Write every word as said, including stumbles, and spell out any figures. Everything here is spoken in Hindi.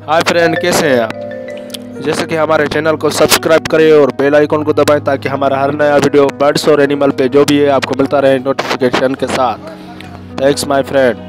हाय फ्रेंड, कैसे हैं आप? जैसे कि हमारे चैनल को सब्सक्राइब करें और बेल आइकन को दबाएं ताकि हमारा हर नया वीडियो बर्ड्स और एनिमल पे जो भी है आपको मिलता रहे नोटिफिकेशन के साथ। Thanks my friend.